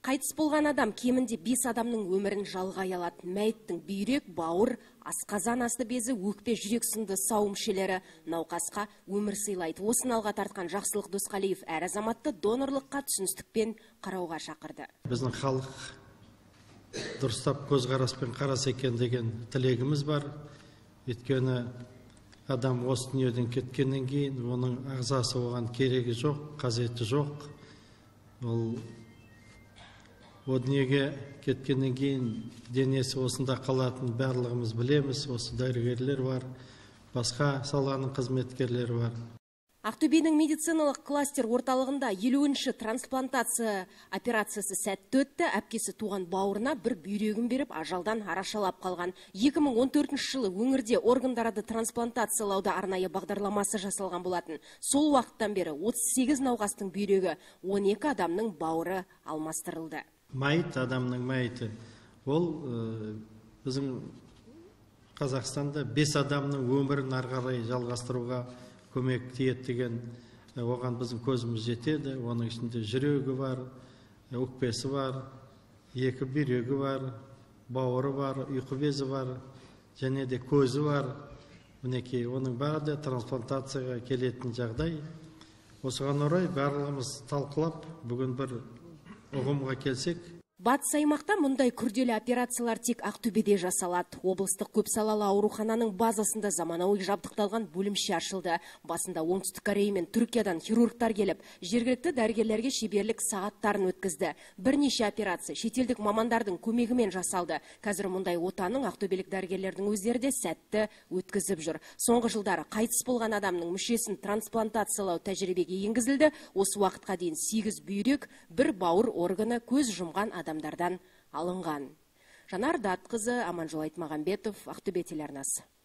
Қайтыс болған адам кемінде 5 адамның өмірін жалғай алады. Мәйіттің бүйрек, бауыр, асқазан асты безі, өкпе, жүрек сынды сау мүшелері науқасқа өмір сыйлайды. Осыны алға тартқан Жақсылық Досқалиев әр азаматты донорлыққа түсіністікпен қарауға шақырды. Біздің халық дұрыстап көзқараспен қараса екен деген тілегіміз бар. Өйткені адам осы дүниеден кеткеннен кейін оның ағзасы оған керегі жоқ, қажеті жоқ. О дүниеге кеткеннен кейін денесі осында қалатын барлығымыз білеміз. Осы дәрігерлер бар, басқа саланың қызметкерлері бар. Ақтөбенің медициналық кластер орталығында 50-ші трансплантация операциясы сәтті өтті. Әпкесі туған бауырына бір бүйрегін беріп, ажалдан арашалап қалған. 2014 жылы өңірде органдарды трансплантациялауда арнайы бағдарламасы жасалған болатын. Сол уақыттан бері 38 науқастың бүйрегі, 12 адамның бауыры алмастырылды. Мәйіт, адамның мәйіті. Ол біздің Қазақстанда 5 адамның өмірін ары қарай жалғастыруға көмек тиеді деген, оған біздің көзіміз жетеді. Оның ішінде жүрегі бар, өкпесі бар, 2 бүйрегі бар, бауыры бар, ұйқы безі бар, және де көзі бар. Мінекей, оның бәрі де трансплантацияға келетін жағдай. Осыған орай барлығымыз талқылап, бүгін бір ұғымға келсек. Батыс аймақта мұндай күрделі операциялар тек Ақтөбеде жасалады. Облыстық көпсалалы аурухананың базасында заманауи жабдықталған бөлімше ашылды. Басында Оңтүстік Корея мен Түркиядан хирургтар келіп, жергілікті дәрігерлерге шеберлік сағаттарын өткізді. Бірнеше операция шетелдік мамандардың көмегімен жасалды. Қазір мұндай отаның ақтөбелік дәрігерлердің өздері де сәтті өткізіп жүр. Соңғы жылдары қайтыс болған адамның мүшесін трансплантациялау тәжірибеге енгізілді. Осы уақытқа дейін 8 бүйрек, 1 бауыр органы көз жұмған адамдардан алынған. Жанар Датқызы, Аманжол Айтмағамбетов, Ақтөбе телеарнасы.